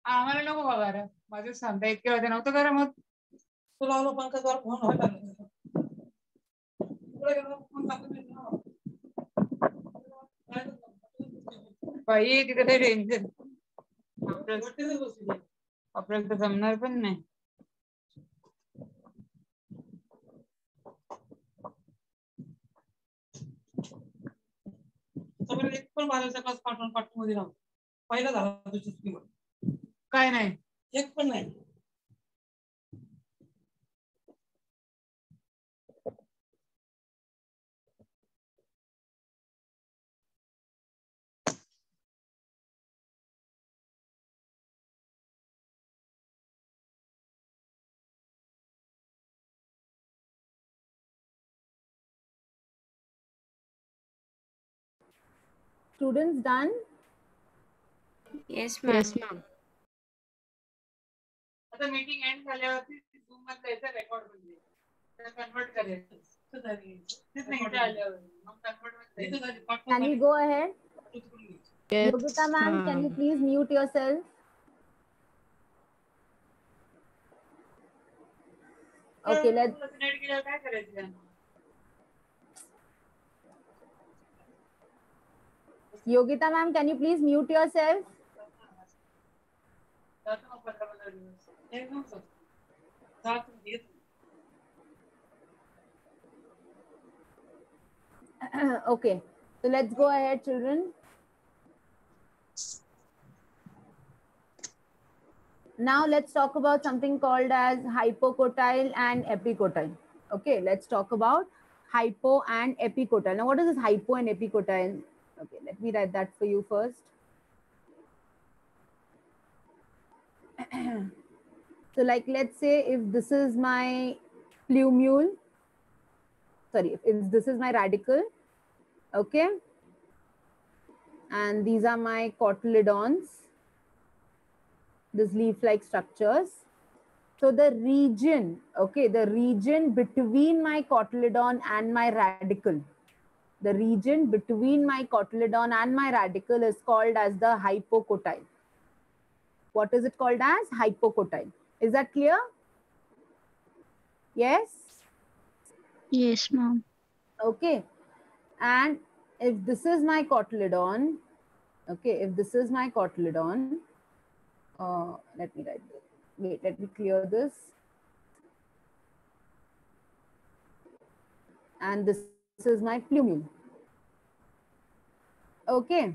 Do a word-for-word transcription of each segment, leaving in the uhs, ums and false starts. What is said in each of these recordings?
आम्हाला नको बघा रे, माझं सांगता इतके होते नव्हतं करा मग तुला आलो पंकज वर फोन होता बाई तिकडे ते टेन्शन आपल्याला तर जमणार पण नाही. एक पण बारावीचा क्लास पाठवून पाठवून राहू पहिला झाला तुझी चुकी काय नाही एक पण नाही. Students done? Yes, ma'am. Yes, ma'am. आता मीटिंग एंड झाल्यावरती झूम मध्ये याचा रेकॉर्ड बनले तर कन्वर्ट करायचं. Can we go ahead? Yes, Yogita ma'am, can you please mute yourself? Okay, let's. काय करायचं? Yogita ma'am, can you please mute yourself? Okay, so let's go ahead, children. Now let's talk about something called as hypocotyle and epicotyle. Okay, let's talk about hypo and epicotyle. Now, what is this hypo and epicotyle? Okay, let me write that for you first. So like, let's say if this is my plumule, sorry, if this is my radicle, okay, and these are my cotyledons, these leaf-like structures. So the region, okay, the region between my cotyledon and my radicle, the region between my cotyledon and my radicle is called as the hypocotyle. What is it called as? Hypocotyle. Is that clear? Yes? Yes, ma'am. Okay. And if this is my cotyledon, okay, if this is my cotyledon, uh, let me write this. Wait, let me clear this. And this is my plumule. Okay.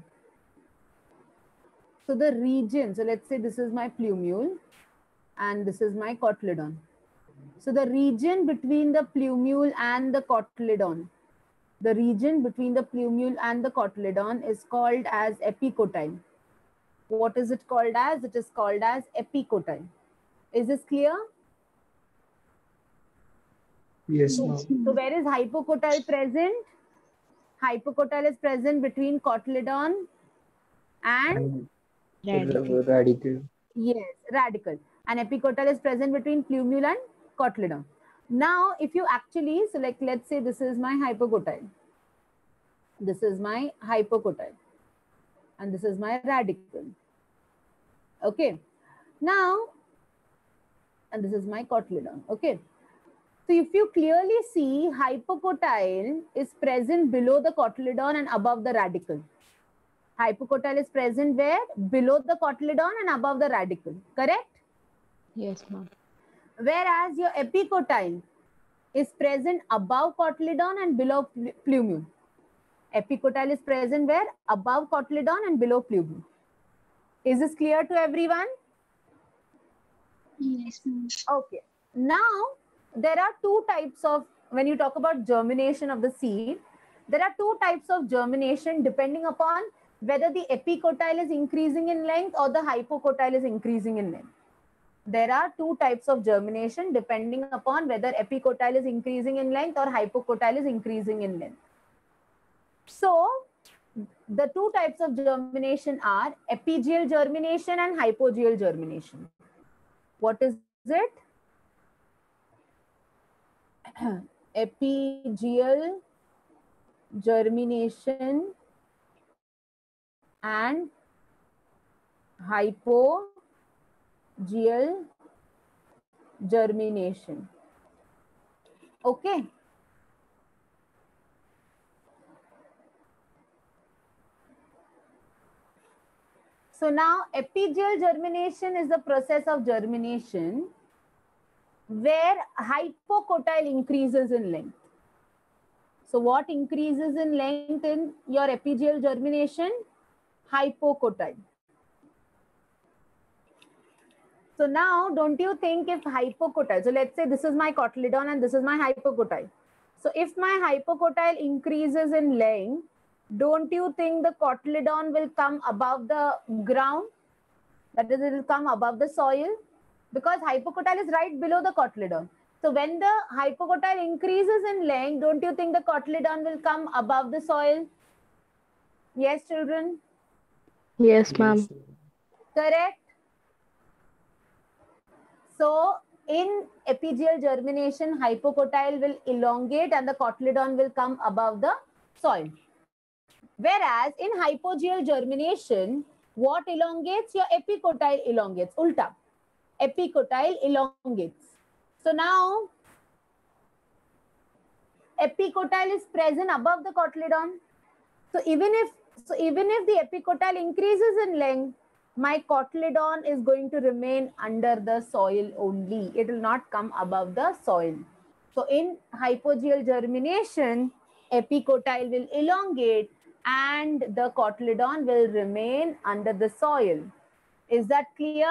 So the region, so let's say this is my plumule and this is my cotyledon. So the region between the plumule and the cotyledon, the region between the plumule and the cotyledon is called as epicotyle. What is it called as? It is called as epicotyle. Is this clear? Yes, So, ma'am. so where is hypocotyle present? Hypocotyle is present between cotyledon and Radical. Radical. Yes, radical. And epicotyle is present between plumule and cotyledon. Now, if you actually, so like, let's say this is my hypocotyle. This is my hypocotyle. And this is my radical. Okay. Now, and this is my cotyledon. Okay. So if you clearly see, hypocotyle is present below the cotyledon and above the radical. Hypocotyle is present where? Below the cotyledon and above the radical. Correct? Yes, ma'am. Whereas your epicotyle is present above cotyledon and below plumule. Epicotyle is present where? Above cotyledon and below plumule. Is this clear to everyone? Yes, ma'am. Okay. Now, there are two types of, when you talk about germination of the seed, there are two types of germination depending upon whether the epicotyle is increasing in length or the hypocotyle is increasing in length. There are two types of germination depending upon whether epicotyle is increasing in length or hypocotyle is increasing in length. So, the two types of germination are epigeal germination and hypogeal germination. What is it? Epigeal germination and hypogeal hypogeal germination. Okay. So now epigeal germination is the process of germination where hypocotyle increases in length. So what increases in length in your epigeal germination? Hypocotyle. So now don't you think if hypocotyle, so let's say this is my cotyledon and this is my hypocotyle. So if my hypocotyle increases in length, don't you think the cotyledon will come above the ground? That is, it will come above the soil, because hypocotyle is right below the cotyledon. So when the hypocotyle increases in length, don't you think the cotyledon will come above the soil? Yes, children? Yes, ma'am. Correct. So in epigeal germination, hypocotyle will elongate and the cotyledon will come above the soil. Whereas in hypogeal germination, what elongates? Your epicotyle elongates. Ulta. Epicotyle elongates. So now epicotyle is present above the cotyledon. So even if so even if the epicotyle increases in length, my cotyledon is going to remain under the soil only. It will not come above the soil. So in hypogeal germination, epicotyle will elongate and the cotyledon will remain under the soil. Is that clear?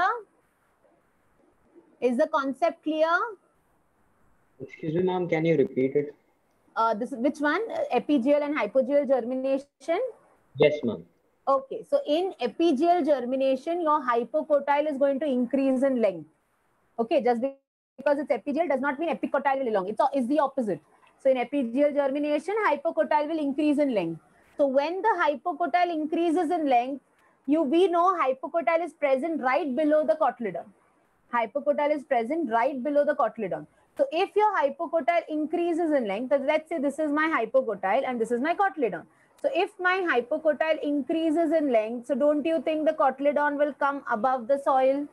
Is the concept clear? Excuse me, ma'am, can you repeat it? Uh, this which one? Epigeal and hypogeal germination? Yes, ma'am. Okay, so in epigeal germination, your hypocotyle is going to increase in length. Okay, just because it's epigeal does not mean epicotyle will elongate. It's, it's the opposite. So in epigeal germination, hypocotyle will increase in length. So when the hypocotyle increases in length, you we know hypocotyle is present right below the cotyledon. Hypocotyle is present right below the cotyledon. So if your hypocotyle increases in length, let's say this is my hypocotyle and this is my cotyledon. So if my hypocotyle increases in length, so don't you think the cotyledon will come above the soil?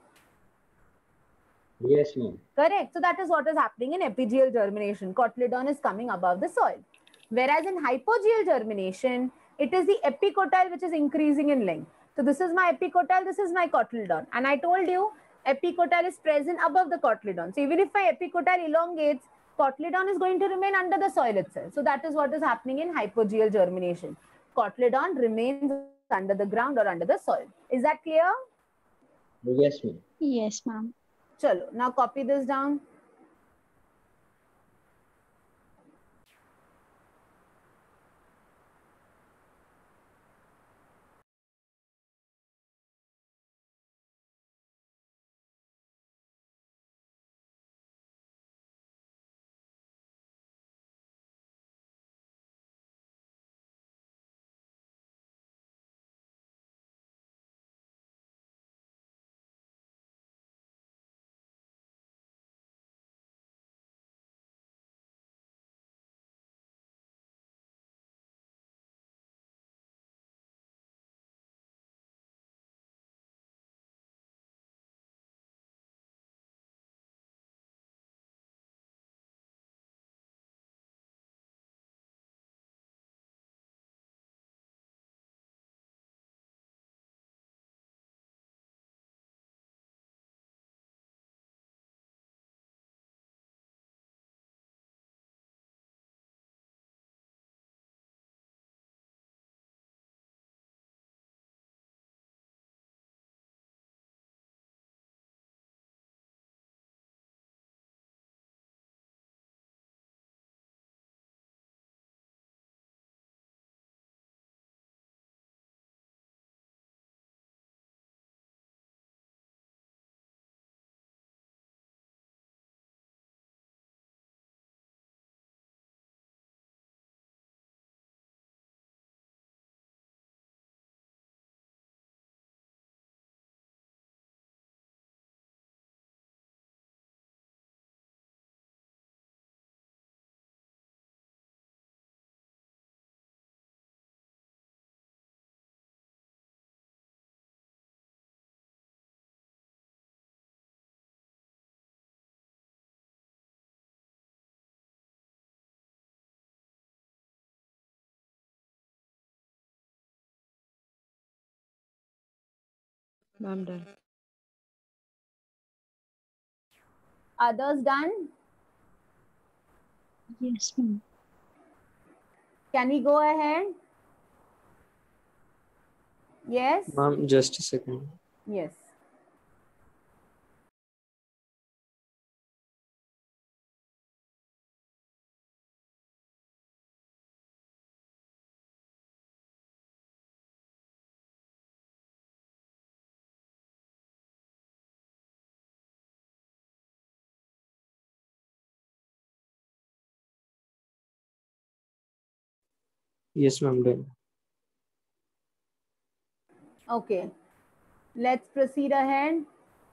Yes, ma'am. Correct. So that is what is happening in epigeal germination. Cotyledon is coming above the soil. Whereas in hypogeal germination, it is the epicotyle which is increasing in length. So this is my epicotyle, this is my cotyledon. And I told you, epicotyle is present above the cotyledon. So even if my epicotyle elongates, cotyledon is going to remain under the soil itself. So that is what is happening in hypogeal germination. Cotyledon remains under the ground or under the soil. Is that clear? Yes, ma'am. Yes, ma'am. Chalo, now copy this down. Ma'am, done. Others done? Yes, ma'am. Can we go ahead? Yes? Ma'am, just a second. Yes. Yes, ma'am, done. Okay. Let's proceed ahead.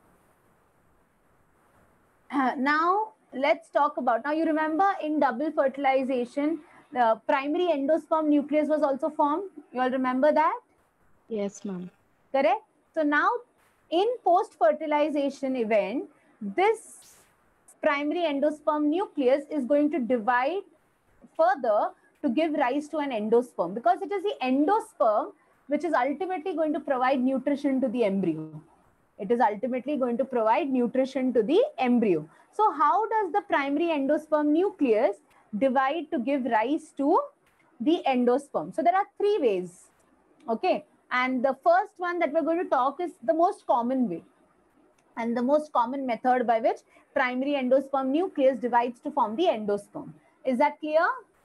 Now, let's talk about, now you remember in double fertilization, the primary endosperm nucleus was also formed. You all remember that? Yes, ma'am. Correct? So now in post-fertilization event, this primary endosperm nucleus is going to divide further to give rise to an endosperm, because it is the endosperm which is ultimately going to provide nutrition to the embryo. It is ultimately going to provide nutrition to the embryo. So how does the primary endosperm nucleus divide to give rise to the endosperm? So there are three ways. Okay. And the first one that we're going to talk is the most common way and the most common method by which primary endosperm nucleus divides to form the endosperm. Is that clear?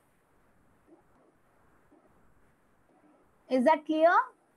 Is that clear?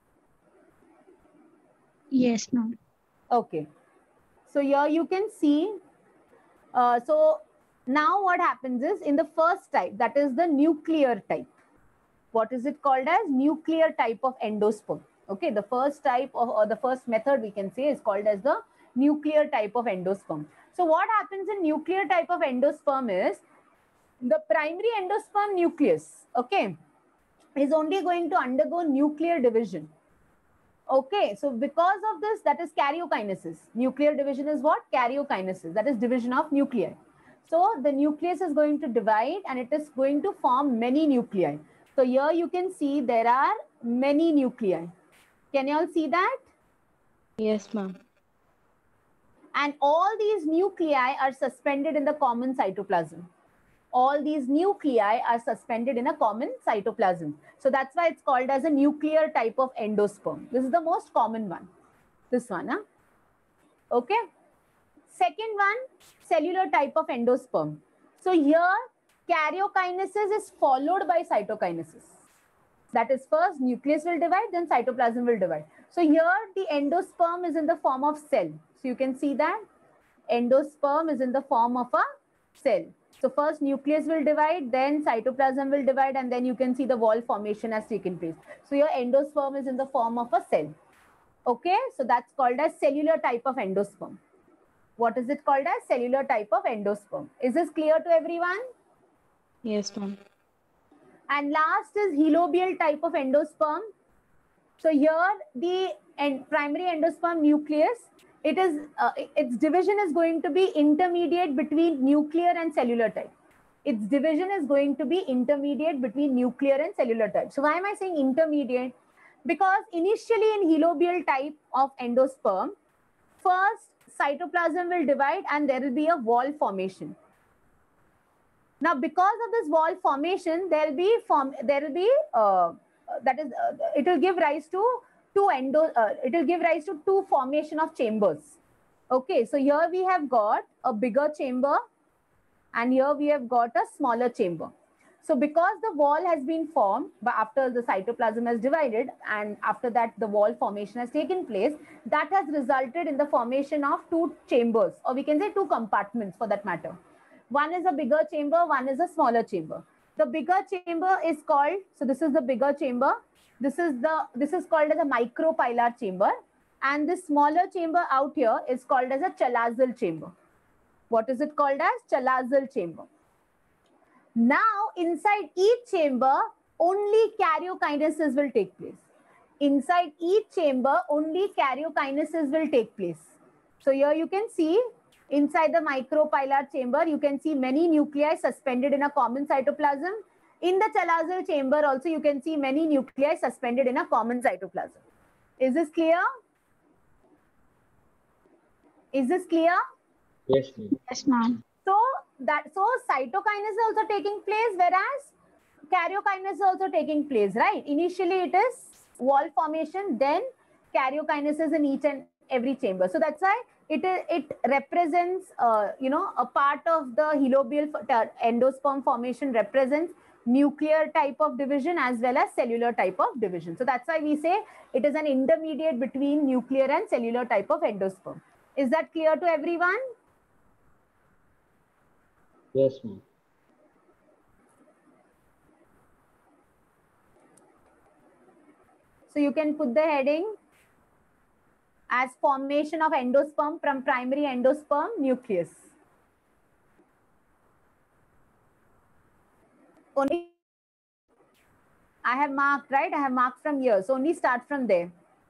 Yes, ma'am. Okay. So here you can see, uh, so now what happens is in the first type, that is the nuclear type. What is it called as? Nuclear type of endosperm. Okay, the first type of, or the first method we can say is called as the nuclear type of endosperm. So what happens in nuclear type of endosperm is the primary endosperm nucleus, okay, is only going to undergo nuclear division. Okay, so because of this, that is karyokinesis. Nuclear division is what? Karyokinesis. That is division of nuclei. So the nucleus is going to divide and it is going to form many nuclei. So here you can see there are many nuclei. Can you all see that? Yes, ma'am. And all these nuclei are suspended in the common cytoplasm. All these nuclei are suspended in a common cytoplasm. So that's why it's called as a nuclear type of endosperm. This is the most common one. This one, huh? Okay. Second one, cellular type of endosperm. So here, karyokinesis is followed by cytokinesis. That is, first nucleus will divide, then cytoplasm will divide. So here the endosperm is in the form of cell. So you can see that endosperm is in the form of a cell. So first nucleus will divide, then cytoplasm will divide, and then you can see the wall formation has taken place. So your endosperm is in the form of a cell. Okay, so that's called as cellular type of endosperm. What is it called as? Cellular type of endosperm. Is this clear to everyone? Yes, ma'am. And last is helobial type of endosperm. So here the end, primary endosperm nucleus, it is uh, its division is going to be intermediate between nuclear and cellular type. Its division is going to be intermediate between nuclear and cellular type. So why am I saying intermediate? Because initially in helobial type of endosperm, first cytoplasm will divide and there will be a wall formation. Now, because of this wall formation, there will be form. There will be uh, that is, uh, it will give rise to two endo. Uh, it will give rise to two formation of chambers. Okay, so here we have got a bigger chamber, and here we have got a smaller chamber. So because the wall has been formed, but after the cytoplasm has divided, and after that the wall formation has taken place, that has resulted in the formation of two chambers, or we can say two compartments for that matter. One is a bigger chamber, one is a smaller chamber. The bigger chamber is called, so this is the bigger chamber. This is the, this is called as a micropilar chamber. And this smaller chamber out here is called as a chalazal chamber. What is it called as? Chalazal chamber. Now, inside each chamber, only karyokinesis will take place. Inside each chamber, only karyokinesis will take place. So here you can see, inside the micropilar chamber, you can see many nuclei suspended in a common cytoplasm. In the chalazal chamber also, you can see many nuclei suspended in a common cytoplasm. Is this clear? Is this clear? Yes, ma'am. Yes, ma'am. So that so cytokinase is also taking place, whereas karyokinase is also taking place, right? Initially it is wall formation, then karyokinesis in each and every chamber. So that's why it is it represents uh, you know a part of the helobial endosperm formation represents nuclear type of division as well as cellular type of division. So that's why we say it is an intermediate between nuclear and cellular type of endosperm. Is that clear to everyone? Yes, ma'am. So you can put the heading as formation of endosperm from primary endosperm nucleus. Only I have marked, right? I have marked from here. So only start from there.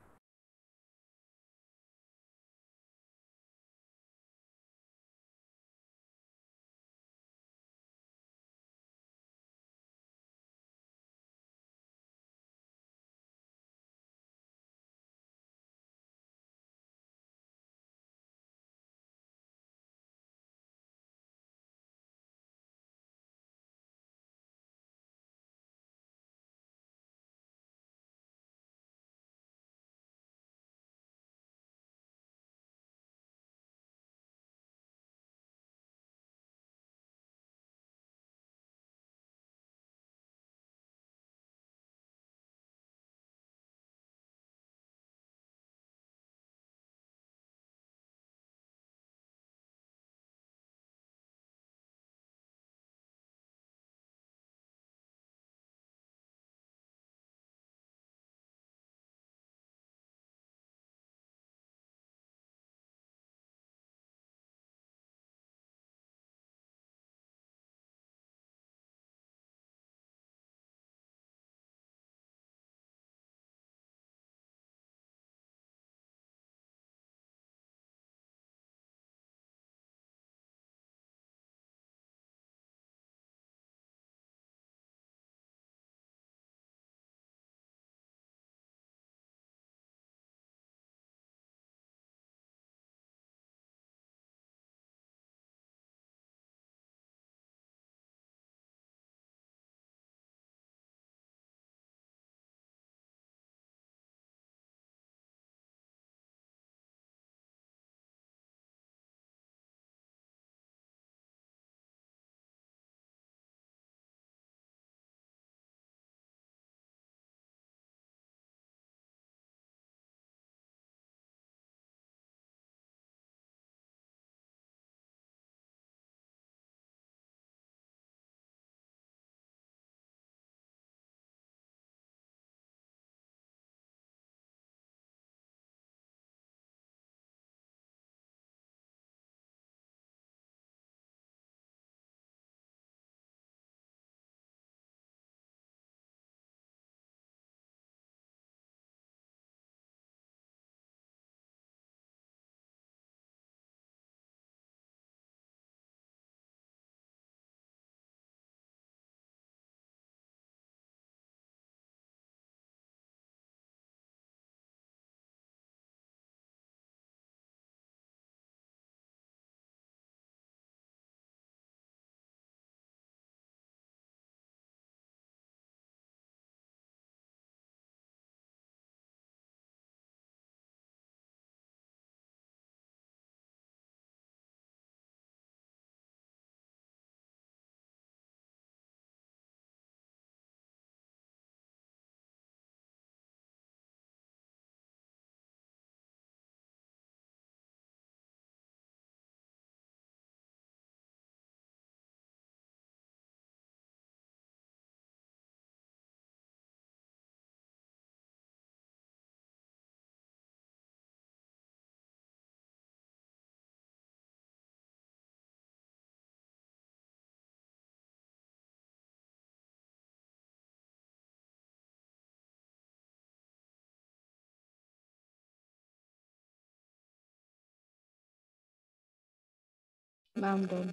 Ma'am, done.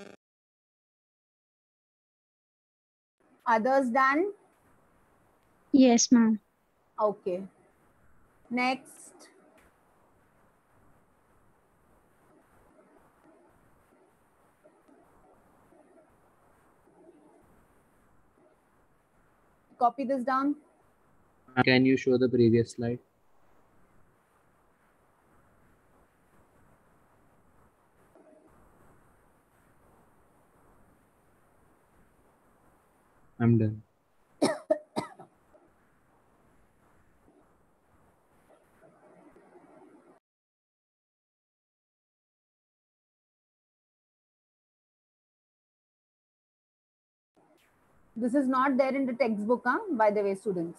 Others done? Yes, ma'am. Okay. Next. copy this down. Can you show the previous slide? I'm done. This is not there in the textbook, huh? By the way, students.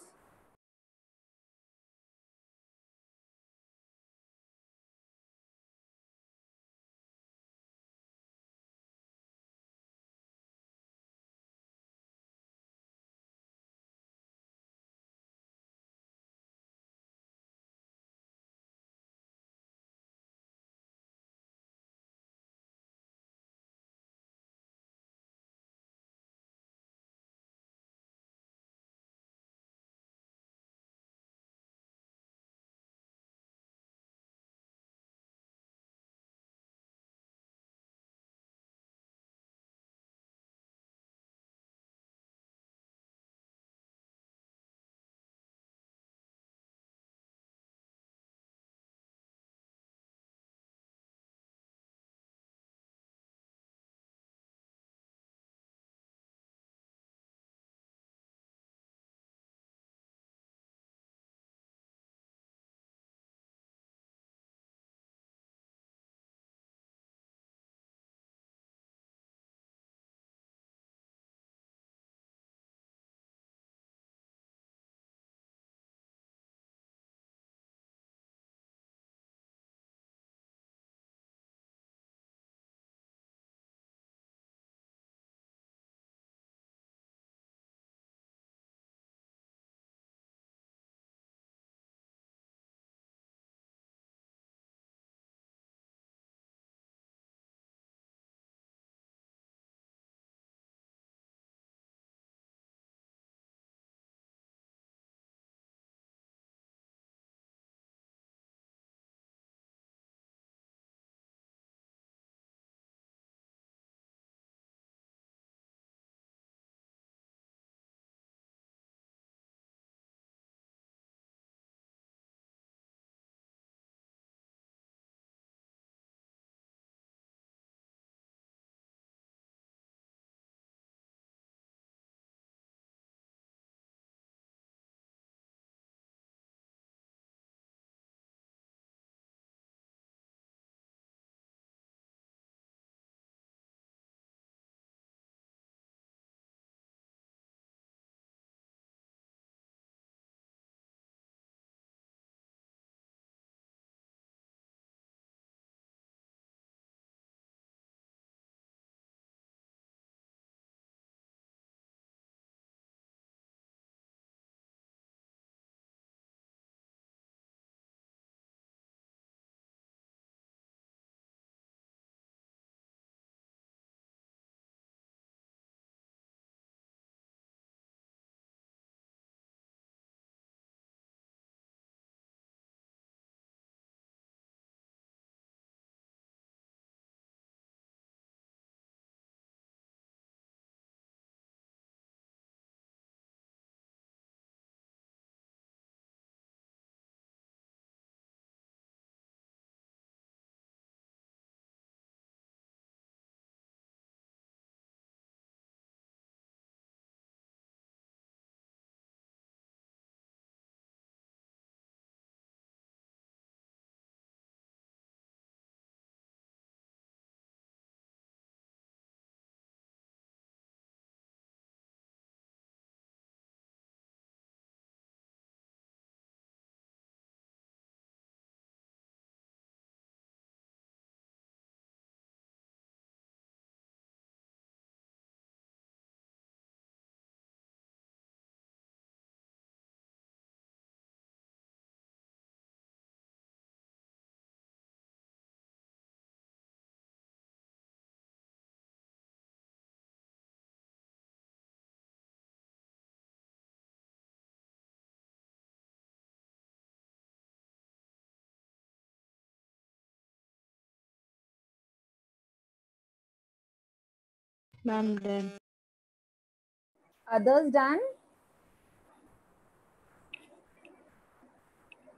Ma'am, done. Others done?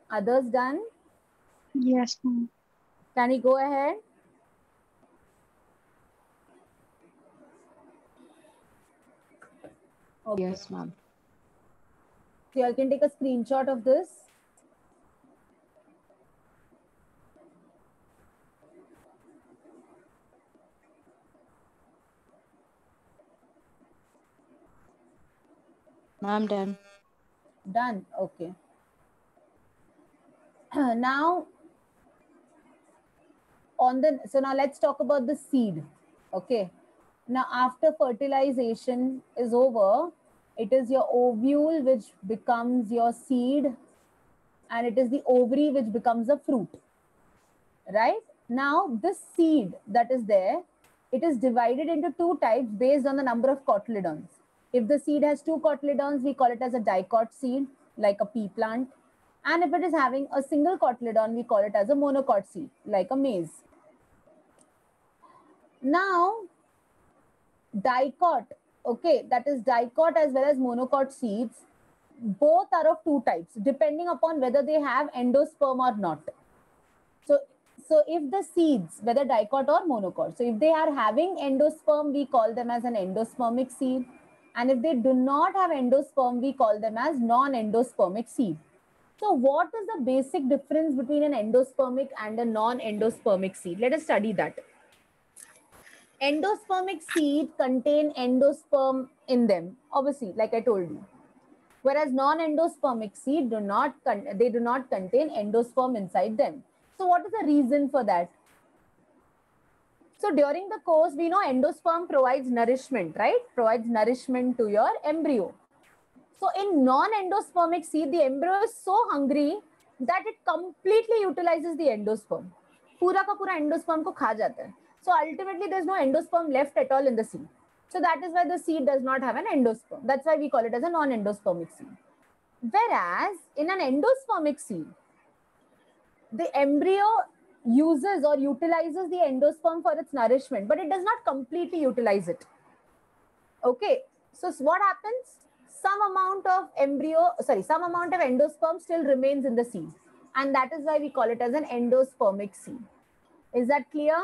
Others done? Yes, ma'am. Can we go ahead? Okay. Yes, ma'am. So you all can take a screenshot of this. Ma'am, done. Done. Okay. Now, on the so now let's talk about the seed. Okay. Now, after fertilization is over, it is your ovule which becomes your seed, and it is the ovary which becomes a fruit. Right? Now, this seed that is there, it is divided into two types based on the number of cotyledons. If the seed has two cotyledons, we call it as a dicot seed, like a pea plant. And if it is having a single cotyledon, we call it as a monocot seed, like a maize. Now, dicot, okay, that is dicot as well as monocot seeds, both are of two types, depending upon whether they have endosperm or not. So, so if the seeds, whether dicot or monocot, so if they are having endosperm, we call them as an endospermic seed. And if they do not have endosperm, we call them as non-endospermic seed. So what is the basic difference between an endospermic and a non-endospermic seed? Let us study that. Endospermic seed contain endosperm in them, obviously, like I told you. Whereas non-endospermic seed do not they do not contain endosperm inside them. So what is the reason for that? So during the course, we know endosperm provides nourishment, right? Provides nourishment to your embryo. So in non-endospermic seed, the embryo is so hungry that it completely utilizes the endosperm. Pura ka pura endosperm ko kha jata hai. So ultimately, there's no endosperm left at all in the seed. So that is why the seed does not have an endosperm. That's why we call it as a non-endospermic seed. Whereas in an endospermic seed, the embryo uses or utilizes the endosperm for its nourishment, but it does not completely utilize it. Okay, so what happens? Some amount of embryo, sorry, some amount of endosperm still remains in the seed. And that is why we call it as an endospermic seed. Is that clear?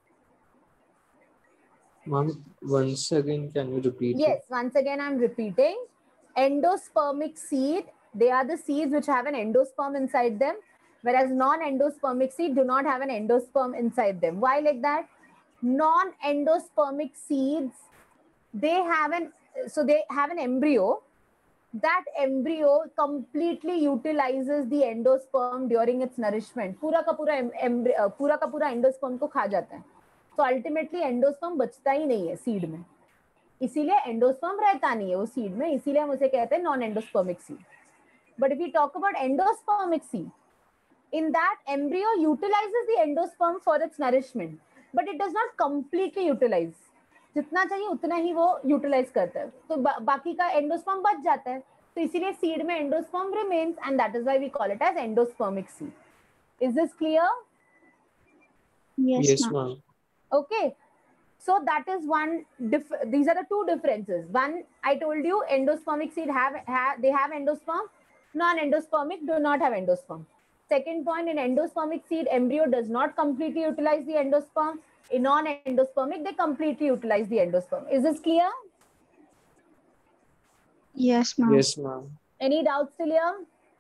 Ma'am, once again, can you repeat? Yes, it? once again, I'm repeating. Endospermic seed, they are the seeds which have an endosperm inside them, whereas non-endospermic seed do not have an endosperm inside them. Why like that? Non-endospermic seeds, they have an, so they have an embryo. That embryo completely utilizes the endosperm during its nourishment. Pura ka pura embryo, pura ka pura endosperm को खा जाता है. So ultimately endosperm बचता ही नहीं है seed में. इसीलिए endosperm रहता नहीं है वो seed में. इसीलिए हम उसे कहते हैं non-endospermic seed. But if we talk about endospermic seed, in that embryo utilizes the endosperm for its nourishment, but it does not completely utilize. जितना चाहिए उतना ही वो यूटिलाइज करता है. तो बा, बाकी का एंडोस्पर्म बच जाता है. तो इसीलिए सीड में endosperm remains and that is why we call it as endospermic seed. Is this clear? Yes, Yes, ma'am. ma'am. Okay, so that is one diff these are the two differences. One, I told you endospermic seed have, have they have endosperm, non-endospermic do not have endosperm. Second point, in endospermic seed, embryo does not completely utilize the endosperm. In non-endospermic, they completely utilize the endosperm. Is this clear? Yes, ma'am. Yes, ma'am. Any doubts till here?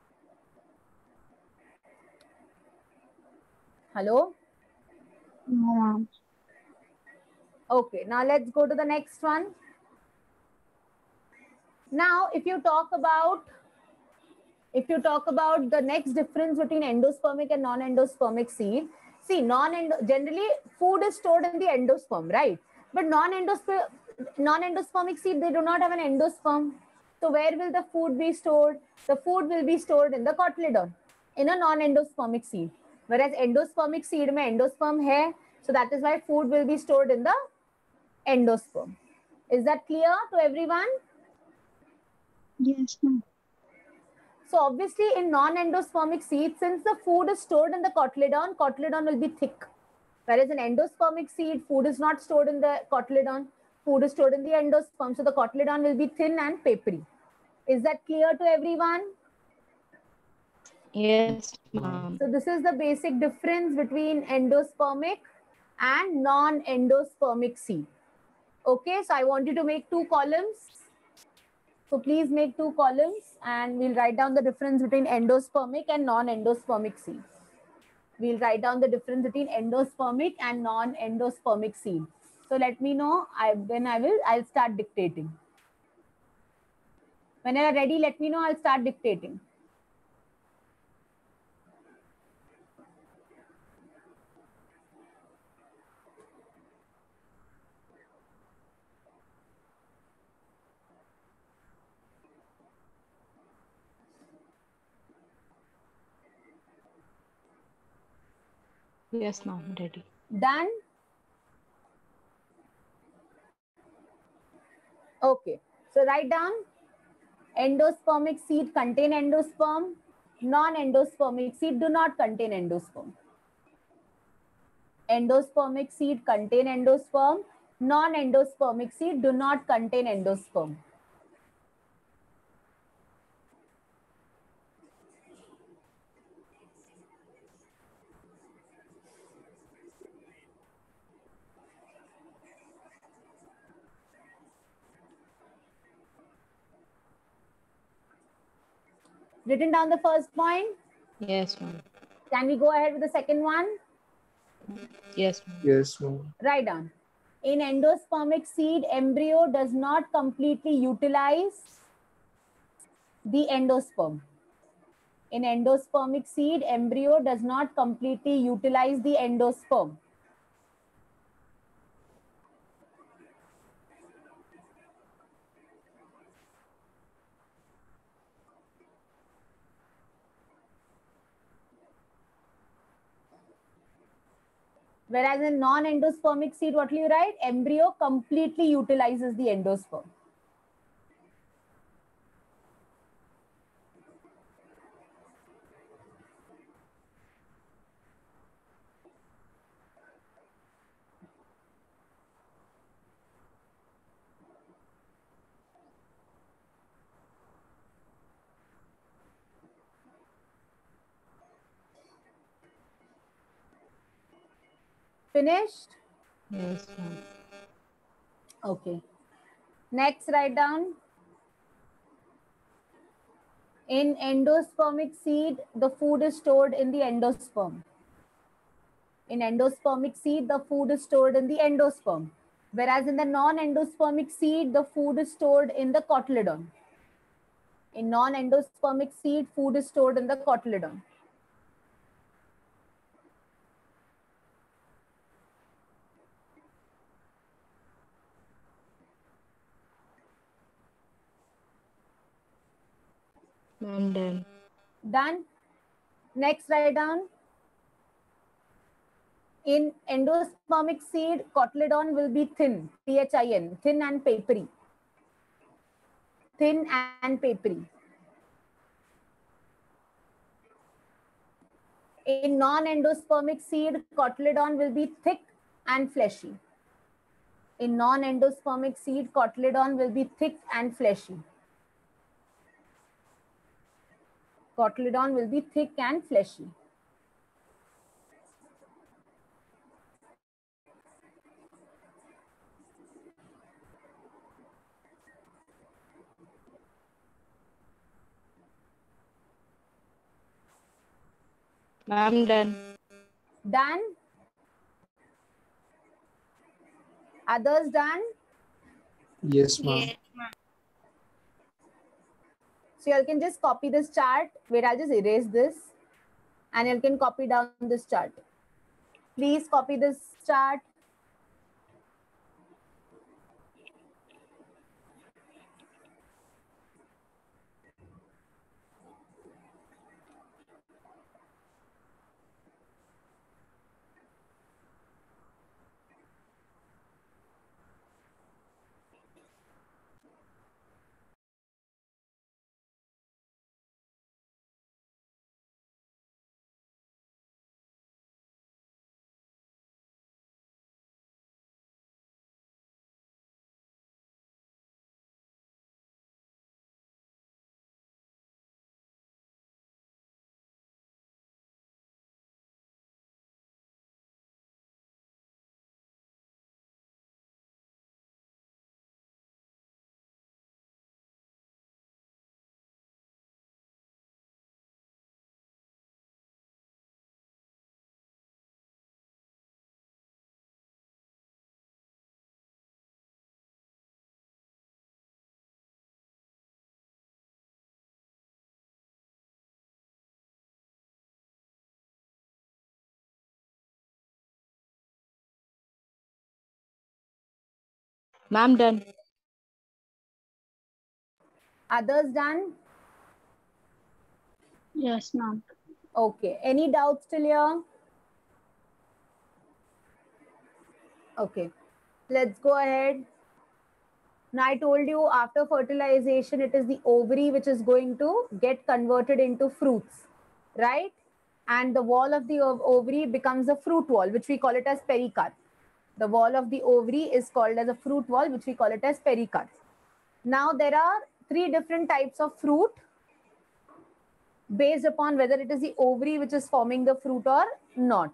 Hello? No, ma'am. Okay, now let's go to the next one. Now, if you talk about if you talk about the next difference between endospermic and non-endospermic seed, see, non-endo generally food is stored in the endosperm, right? But non-endospermic non-endospermic seed, they do not have an endosperm. So where will the food be stored? The food will be stored in the cotyledon in a non-endospermic seed. Whereas endospermic seed mein endosperm hai, so that is why food will be stored in the endosperm. Is that clear to everyone? Yes, ma'am. So obviously in non-endospermic seed, since the food is stored in the cotyledon, cotyledon will be thick. Whereas in endospermic seed, food is not stored in the cotyledon, food is stored in the endosperm. So the cotyledon will be thin and papery. Is that clear to everyone? Yes, ma'am. So this is the basic difference between endospermic and non-endospermic seed. Okay, so I want you to make two columns. So please make two columns and we'll write down the difference between endospermic and non-endospermic seed. We'll write down the difference between endospermic and non-endospermic seed. So let me know, I, when I will, I'll start dictating. When you're ready, let me know, I'll start dictating. Yes, ma'am. Ready. Done? Okay. So write down endospermic seed contain endosperm, non-endospermic seed do not contain endosperm. Endospermic seed contain endosperm, non-endospermic seed do not contain endosperm. Written down the first point? Yes, ma'am. Can we go ahead with the second one? Yes, ma'am. Yes, ma'am. Write down. In endospermic seed, embryo does not completely utilize the endosperm. In endospermic seed, embryo does not completely utilize the endosperm. Whereas in non-endospermic seed, what will you write? Embryo completely utilizes the endosperm. Finished? Yes, ma'am. Okay. Next, write down. In endospermic seed, the food is stored in the endosperm. In endospermic seed, the food is stored in the endosperm. Whereas in the non-endospermic seed, the food is stored in the cotyledon. In non-endospermic seed, food is stored in the cotyledon. Ma'am, done. Done. Next, write down. In endospermic seed, cotyledon will be thin, T H I N, thin and papery. Thin and papery. In non-endospermic seed, cotyledon will be thick and fleshy. In non-endospermic seed, cotyledon will be thick and fleshy. Cotyledon will be thick and fleshy. Ma'am, done. Done? Others done? Yes, ma'am. So you can just copy this chart. Wait, I'll just erase this. And you can copy down this chart. Please copy this chart. Ma'am, done. Others done? Yes, ma'am. Okay. Any doubts till here? Okay. Let's go ahead. Now I told you after fertilization, it is the ovary which is going to get converted into fruits, right? And the wall of the ov- ovary becomes a fruit wall, which we call it as pericarp. The wall of the ovary is called as a fruit wall, which we call it as pericarp. Now there are three different types of fruit based upon whether it is the ovary which is forming the fruit or not.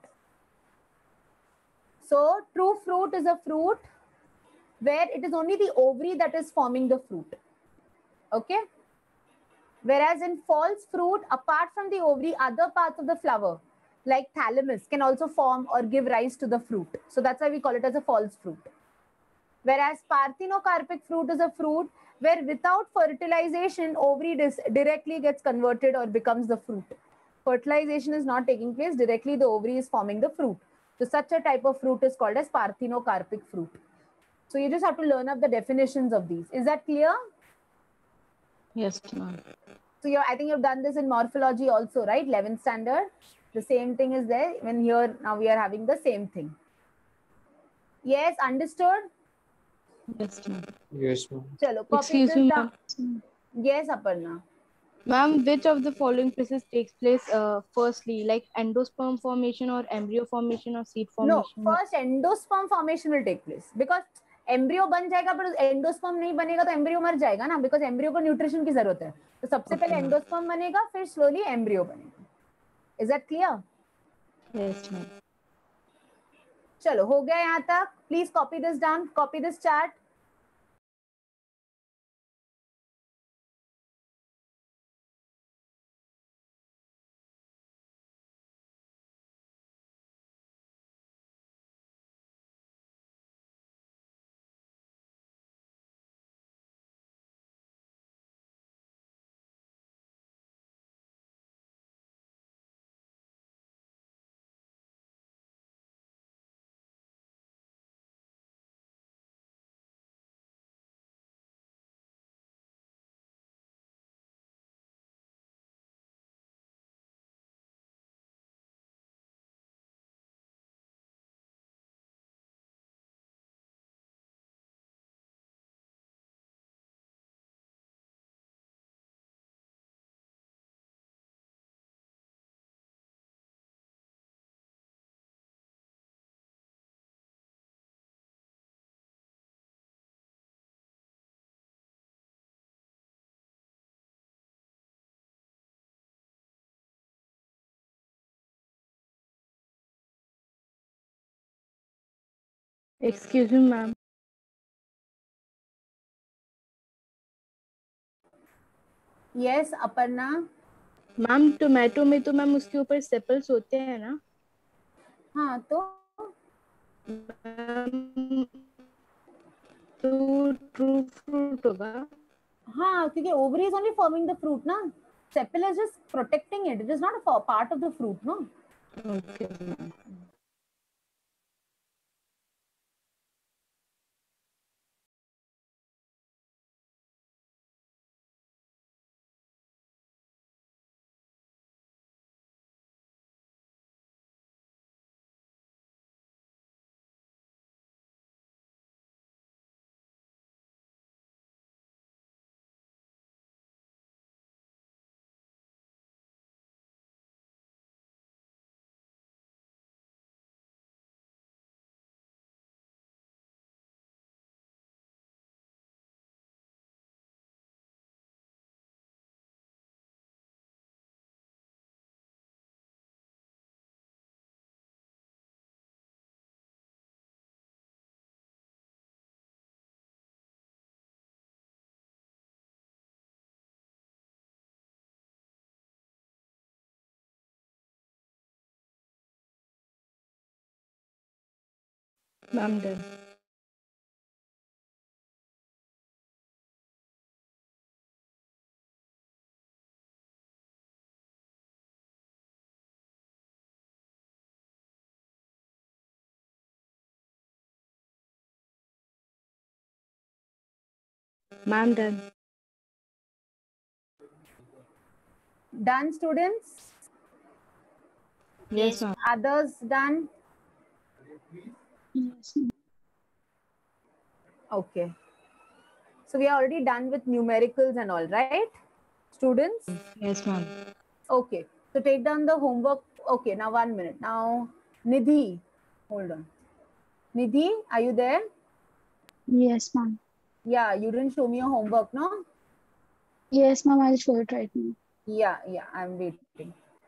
So true fruit is a fruit where it is only the ovary that is forming the fruit. Okay. Whereas in false fruit, apart from the ovary, other parts of the flower, like thalamus, can also form or give rise to the fruit. So that's why we call it as a false fruit. Whereas parthenocarpic fruit is a fruit where without fertilization, ovary dis- directly gets converted or becomes the fruit. Fertilization is not taking place, directly the ovary is forming the fruit. So such a type of fruit is called as parthenocarpic fruit. So you just have to learn up the definitions of these. Is that clear? Yes, ma'am. So you're, I think you've done this in morphology also, right? eleventh standard. The same thing is there. When here, now we are having the same thing. Yes, understood? Yes, ma'am. Yes, ma'am. Chalo, copy Excuse this me, down. ma'am. Yes, Aparna. Ma'am, which of the following process takes place uh, firstly, like endosperm formation or embryo formation or seed No, formation? first endosperm formation will take place because embryo बन जाएगा पर endosperm नहीं बनेगा तो embryo मर जाएगा ना because embryo को nutrition की जरूरत है तो सबसे पहले Okay. endosperm बनेगा फिर slowly embryo बनेगा. Is that clear? Yes, ma'am. चलो हो गया यहाँ तक. Please copy this down. Copy this chart. Excuse me, ma'am. Yes, Aparna. Ma'am tomato में तो मैम उसके ऊपर सेपल्स होते हैं ना? हाँ तो मैम तो ट्रू फ्रूट होगा. हाँ क्योंकि ovary is only forming the fruit ना. Sepal is just protecting it. It is not a part of the fruit, no. Okay, ma'am. Ma'am, done. Ma'am, done. Done, students? Yes, ma'am. Others done? Yes, ma'am. Okay. So we are already done with numericals and all, right? Students? Yes, ma'am. Okay. So take down the homework. Okay, now one minute. Now, Nidhi, hold on. Nidhi, are you there? Yes, ma'am. Yeah, you didn't show me your homework, no? Yes, ma'am. I'll show it right now. Yeah, yeah, I'm waiting.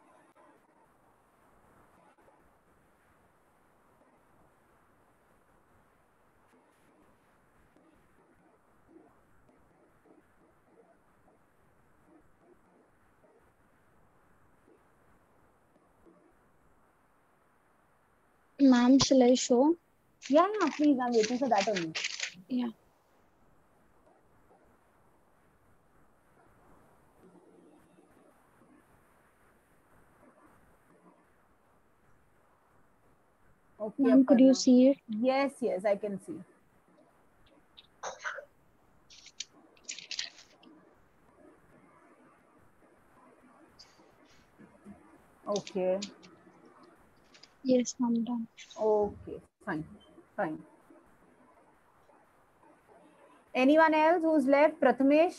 Ma'am, shall I show? Yeah, yeah, please, I'm waiting for that only. Yeah. Okay, Ma'am, could you Aparna. see it? Yes, yes, I can see. Okay, Yes, ma'am. Done. okay, fine, fine. Anyone else who's left? Prathamesh?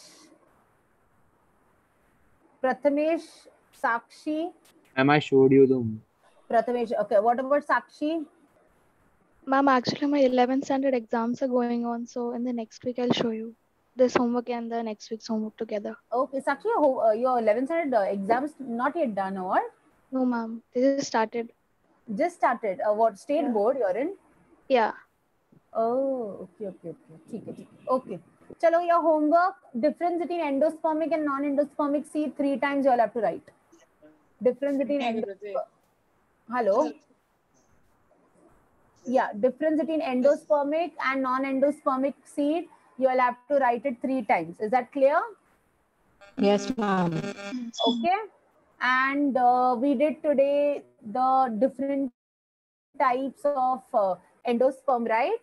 Prathamesh, Sakshi? Ma'am, I showed you the. Prathamesh, okay. What about Sakshi? Ma'am, actually my eleventh standard exams are going on, so in the next week I'll show you this homework and the next week's homework together. Okay, Sakshi, your, ho- uh, your eleventh standard uh, exams not yet done, or No, ma'am. They just started. just started? Uh, what state Yeah. board you're in? Yeah. Oh, okay, okay, okay. ठीक है, ठीक है. Okay. Chalo, your homework, difference between endospermic and non-endospermic seed, three times you'll have to write. Difference between endospermic. Hello? Yeah, difference between endospermic and non-endospermic seed, you'll have to write it three times. Is that clear? Yes, ma'am. Yes, ma'am. Okay. And uh, we did today the different types of uh, endosperm, right?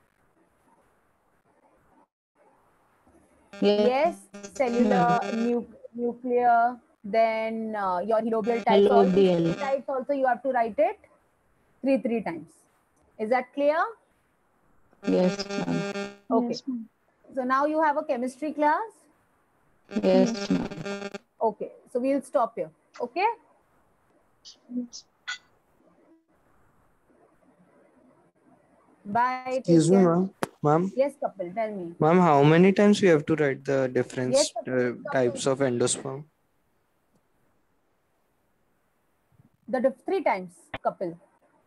Yes, cellular, nu- nuclear, then uh, your helobial types. All these Helobial. three types also you have to write it three three times. Is that clear? Yes, ma'am. Okay. Yes, ma'am. So now you have a chemistry class. Yes, ma'am. Okay. So we'll stop here. Okay. Yes. Excuse Bye. Take me, care. ma'am. Ma'am, Yes, Kapil, tell me. ma'am, how many times we have to write the different Yes, uh, Kapil. types of endosperm? The diff- three times, Kapil.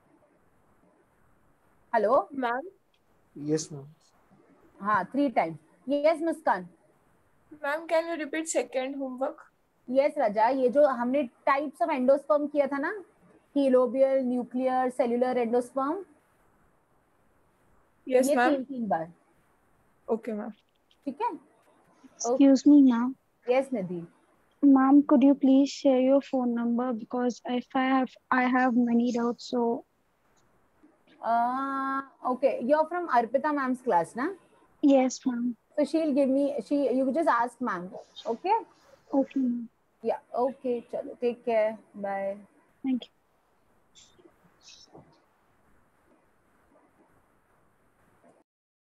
Hello? Ma'am, Yes, ma'am. हाँ, three times. Yes, Muskan. ma'am, can you repeat second homework? Yes, Raja. ये जो हमने types of endosperm किया था ना, helobial, nuclear, cellular endosperm. Yes, ये ma'am. तीन तीन बार. Okay, ma'am. ठीक है? Excuse me, ma'am. Yes, Nidhi. Ma'am, could you please share your phone number, because if I have I have many doubts, so Uh, okay. You're from Arpita ma'am's class, na? yes, ma'am. So she'll give me. She you just ask ma'am. Okay? Okay, ma'am. Yeah. Okay. Chalo. Take care. Bye. Thank you.